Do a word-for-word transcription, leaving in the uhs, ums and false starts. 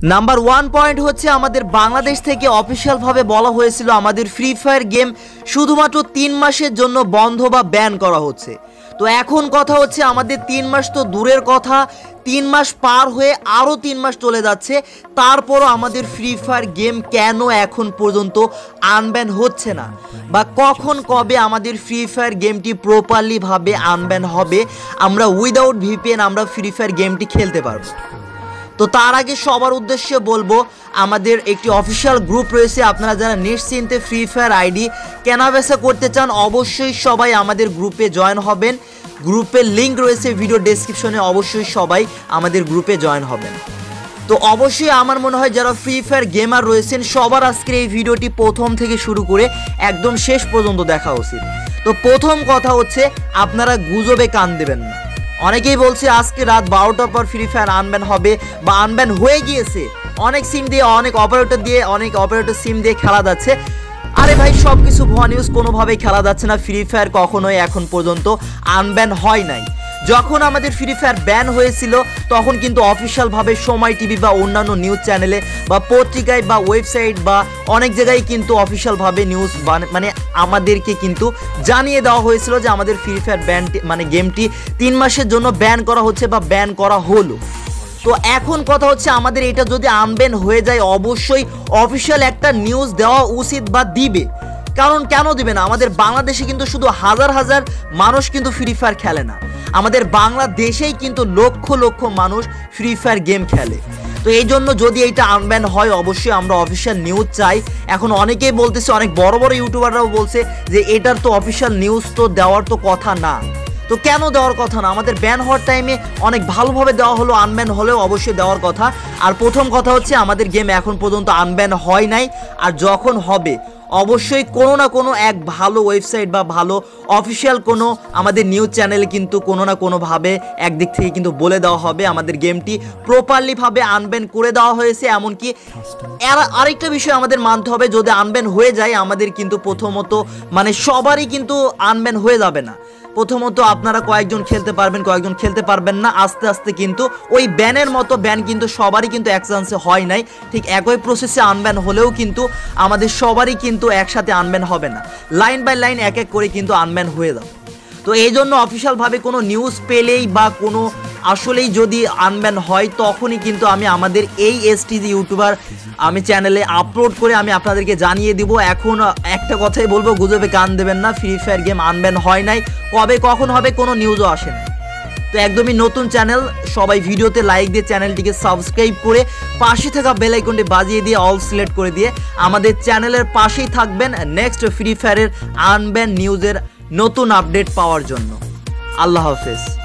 Number one point হচ্ছে আমাদের বাংলাদেশ থেকে অফিসিয়ালভাবে বলা হয়েছিল আমাদের ফ্রি ফায়ার গেম শুধুমাত্র তিন মাসের জন্য বন্ধ বা ব্যান করা হচ্ছে। তো এখন কথা হচ্ছে আমাদের তিন মাস তো দূরের কথা, তিন মাস পার হয়ে আরও তিন মাস চলে যাচ্ছে, তারপরও আমাদের ফ্রি ফায়ার গেম কেন এখন পর্যন্ত আনব্যান হচ্ছে না, বা কখন কবে আমাদের ফ্রি ফায়ার গেমটি প্রপারলিভাবে আনব্যান হবে, আমরা উইদাউট ভিপিএন আমরা ফ্রি ফায়ার গেমটি খেলতে পারবো। তো তার আগে সবার উদ্দেশ্যে বলবো আমাদের একটি অফিসিয়াল গ্রুপ রয়েছে, আপনারা যারা নিশ্চিন্তে ফ্রি ফায়ার আইডি কেনাবেচা করতে চান অবশ্যই সবাই আমাদের গ্রুপে জয়েন হবেন। গ্রুপের লিঙ্ক রয়েছে ভিডিও ডেসক্রিপশনে, অবশ্যই সবাই আমাদের গ্রুপে জয়েন হবেন। তো অবশ্যই আমার মনে হয় যারা ফ্রি ফায়ার গেমার রয়েছেন সবার আজকের এই ভিডিওটি প্রথম থেকে শুরু করে একদম শেষ পর্যন্ত দেখা উচিত। তো প্রথম কথা হচ্ছে আপনারা গুজবে কান দেবেন না। অনেকেই বলছে আজকে রাত বারোটার পর ফ্রি ফায়ার আনব্যান হবে বা আনব্যান হয়ে গিয়েছে, অনেক সিম দিয়ে অনেক অপারেটর দিয়ে অনেক অপারেটর সিম দিয়ে খেলা যাচ্ছে। আরে ভাই সব কিছু ভুয়া নিউজ, কোনোভাবেই খেলা যাচ্ছে না। ফ্রি ফায়ার কখনোই এখন পর্যন্ত আনব্যান হয় নাই। যখন আমাদের ফ্রি ফায়ার ব্যান হয়েছিল তখন কিন্তু অফিসিয়ালভাবে সময় টিভি বা অন্যান্য নিউজ চ্যানেলে বা পত্রিকায় বা ওয়েবসাইট বা অনেক জায়গায় কিন্তু অফিসিয়ালভাবে নিউজ মানে আমাদেরকে কিন্তু জানিয়ে দেওয়া হয়েছিল যে আমাদের ফ্রি ফায়ার ব্যান মানে গেমটি তিন মাসের জন্য ব্যান করা হচ্ছে বা ব্যান করা হলো। তো এখন কথা হচ্ছে আমাদের এটা যদি আনব্যান হয়ে যায় অবশ্যই অফিসিয়াল একটা নিউজ দেওয়া উচিত বা দিবে। কারণ কেন দিবে না, আমাদের বাংলাদেশে কিন্তু শুধু হাজার হাজার মানুষ কিন্তু ফ্রি ফায়ার খেলে না, আমাদের বাংলাদেশেই কিন্তু লক্ষ লক্ষ মানুষ ফ্রি ফায়ার গেম খেলে। তো এই জন্য যদি এইটা আনব্যান হয় অবশ্যই আমরা অফিসিয়াল নিউজ চাই। এখন অনেকেই বলতেছে, অনেক বড় বড় ইউটিউবাররাও বলছে যে এটার তো অফিসিয়াল নিউজ তো দেওয়ার তো কথা না। তো কেন দেওয়ার কথা না, আমাদের ব্যান হওয়ার টাইমে অনেক ভালোভাবে দেওয়া হলো, আনব্যান হলেও অবশ্যই দেওয়ার কথা। আর প্রথম কথা হচ্ছে আমাদের গেম এখন পর্যন্ত আনব্যান হয় নাই, আর যখন হবে অবশ্যই কোনো না কোনো এক ভালো ওয়েবসাইট বা ভালো অফিসিয়াল কোনো আমাদের নিউজ চ্যানেলে কিন্তু কোনো না কোনোভাবে একদিক থেকে কিন্তু বলে দেওয়া হবে আমাদের গেমটি প্রপারলিভাবে আনব্যান করে দেওয়া হয়েছে। এমনকি আরেকটা বিষয় আমাদের মানতে হবে, যদি আনব্যান হয়ে যায় আমাদের কিন্তু প্রথমত মানে সবারই কিন্তু আনব্যান হয়ে যাবে না। প্রথমত আপনারা কয়েকজন খেলতে পারবেন, কয়েকজন খেলতে পারবেন না, আস্তে আস্তে কিন্তু ওই ব্যানের মতো ব্যান কিন্তু সবারই কিন্তু এক চান্সে হয় নাই। ঠিক একই প্রসেসে আনব্যান হলেও কিন্তু আমাদের সবারই কিন্তু একসাথে আনব্যান হবে না, লাইন বাই লাইন এক এক করে কিন্তু আনব্যান হয়ে যাবে। তো এই জন্য অফিসিয়ালভাবে কোনো নিউজ পেলেই বা কোনো আসলেই যদি আনব্যান হয় তখনই কিন্তু আমি আমাদের এই এসটিজি ইউটিউবার আমি চ্যানেলে আপলোড করে আমি আপনাদেরকে জানিয়ে দিব। এখন একটা কথাই বলবো, গুজবে কান দেবেন না, ফ্রি ফায়ার গেম আনব্যান হয় নাই, কবে কখন হবে কোনো নিউজও আসে না। তো একদমই নতুন চ্যানেল, সবাই ভিডিওতে লাইক দিয়ে চ্যানেলটিকে সাবস্ক্রাইব করে পাশে থাকা বেল আইকনটি বাজিয়ে দিয়ে অল সিলেক্ট করে দিয়ে আমাদের চ্যানেলের পাশেই থাকবেন নেক্সট ফ্রি ফায়ারের আনব্যান নিউজের নতুন আপডেট পাওয়ার জন্য। আল্লাহ হাফেজ।